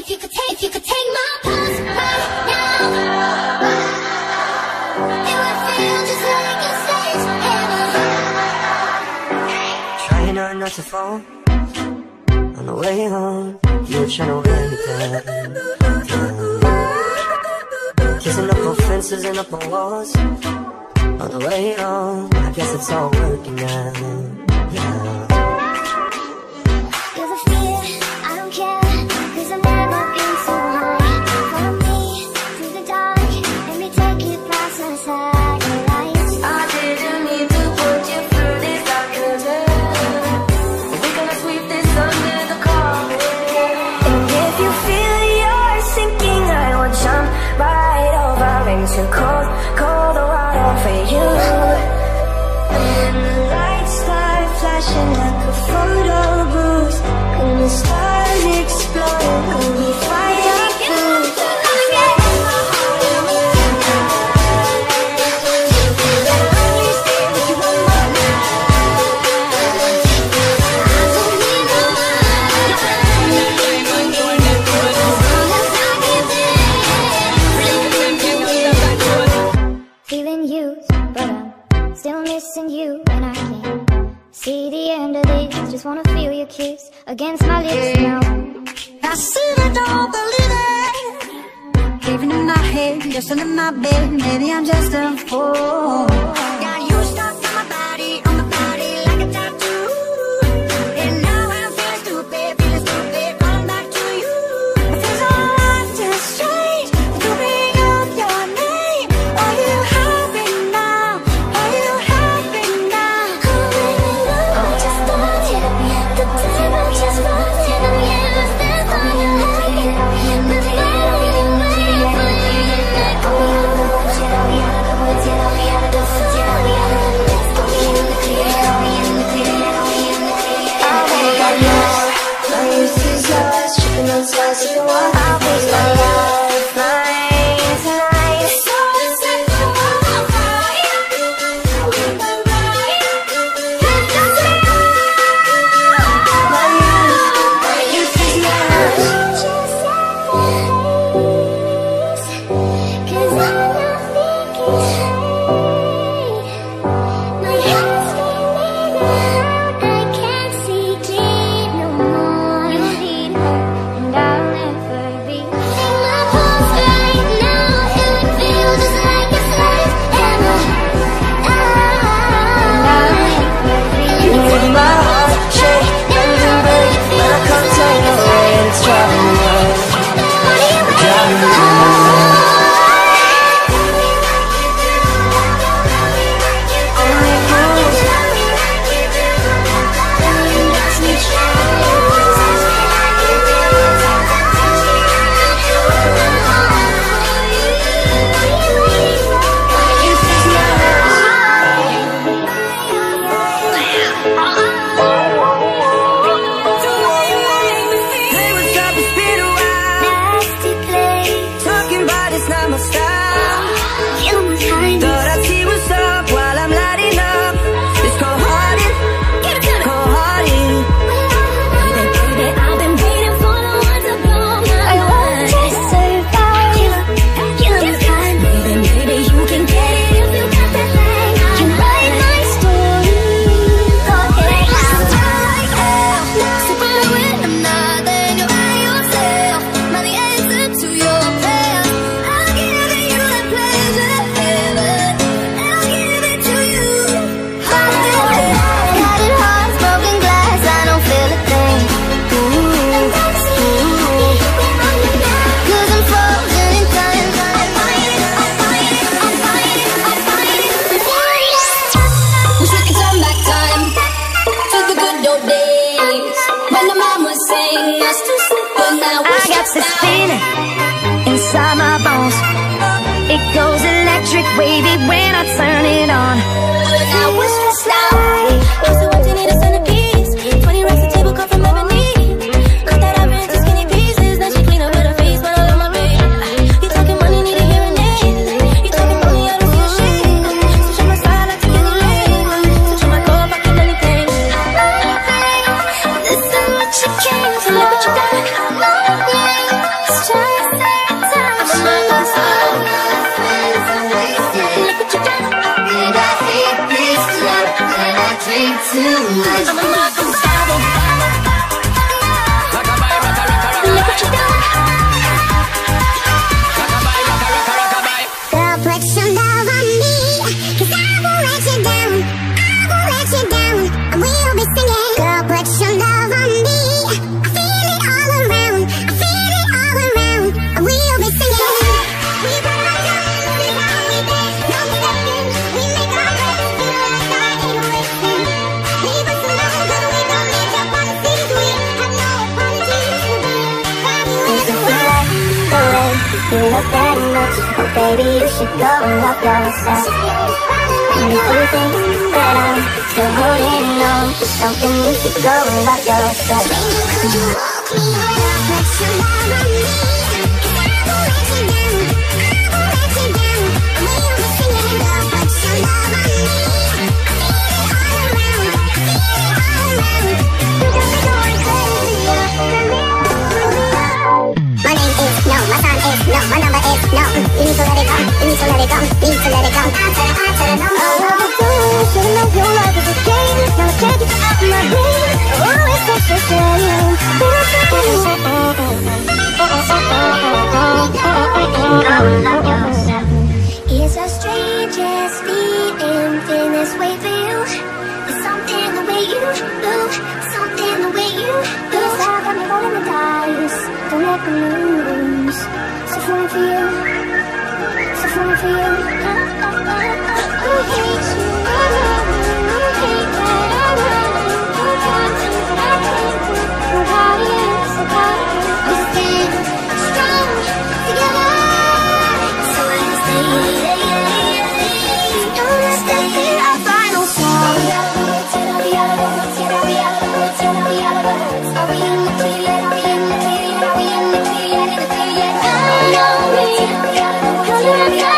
if you could take my pulse right now, it would feel just like a sledgehammer. Trying hard not to fall. On the way home, you were trying to wear me down. Kissing up on fences and up on walls. On the way home, I guess it's all working out. You're the fear, I don't care, 'cause I've never been so high. Follow me through the dark, let me take you past the satellites. I didn't need to put you through this, I could have. We're gonna sweep this under the carpet. And if you feel you're sinking, I will jump right over into cold, cold water for you. And the lights start flashing like a photo booth, and the stars explode, and we fireproof. Feeling used, but I'm still missing you, and I can't see the end of this. Just wanna feel your kiss against my lips now. I still don't believe it. Even in my head, you're still in my bed. Maybe I'm just a fool. Got you stuck on my body like a tattoo. And now I feel stupid, calling back to you. It feels all just strange to bring up your name. Are you happy now? Are you happy now? Oh, just wanted the table just wanted to use this on your head. The feeling you make when I'll be your lifeline tonight. So set the world on fire. My youth is yours. 'cause I'm not thinking straight. My head's spinning around, I can't see clear no more. You need her, and I'll never be. Take my pulse right now, it would feel just like a sledgehammer. And I'll never be. You make my heart shake and break, but I can't take away. It's driving me wild. Driving me wild. Play with top and spin around. Nasty play, Talking about it's not my style. feel my kindness. Thought I'd see what's up while I'm lighting up. It's cold-hearted, cold-hearted. Baby, I've been waiting for the one to blow my mind. I want to survive. Kill him kind. Baby, you can get it if you got that thing. You write my story. Go ahead. So follow it, I'm not there. You're by yourself. I'm the answer to your prayers. I'll give you that pleasure, heaven. I'll give it to you. Got it hard, broken glass. I don't feel a thing. 'Cause I'm frozen in time. Wish we could turn back time to the good old days when the man was saying us to sleep, but now I got this feeling inside my bones. It goes electric wavy when I turn it on. now we're stressed out. Used to work to need a centerpiece. 20 racks of table cut from ebony. Cut that up into skinny pieces. Now she clean up with her face, but I love my babe. You talking money, need a hearing aid. You talking money, I don't see a shade. Switch on my side, I take any lane. Switch on my core, I can anything. This is what you came to, look what you got. too much. I'm unstoppable. Look what you done. Girl, put some love on me, 'cause I won't let you down. I won't let you down. And we'll be singing. Girl, put some love on me. I feel it all around. I feel it all around. And we'll be singing. We put our tongues in how we dance. No mistaken. We make our best. Feel like I ain't wasting. Leave us alone, 'cause we don't need your policies. We have no apologies for being fabulous. You look very much, oh baby, you should go and love yourself. And if you think that I'm still holding on to something, you should go and love yourself. Baby, could you walk me up, put some love on me, 'cause I won't let you down, I won't let you down. And we'll be singing, girl, put some love on me. I feel it all around, I feel it all around. You got me going crazy, my name is no, my sign is no, my number is no. You need to let it go, you need to let it go, need to let it go. I tell her no. Oh, should've known your love was a game. Now I can't get you out of my brain. Oh, it's such a shame. It's the strangest feeling this way for you. There's something the way you move, something the way you move. It's like I'm rolling the dice, don't let me lose. So falling for you, so falling for you. I hate you, I hate that I run. I can't put nobody else apart. We stand strong together. So let's stay in our final song. Are we in the clear yet? Are we in the clear yet? Are we in the clear yet? Are we in the clear yet? I know we.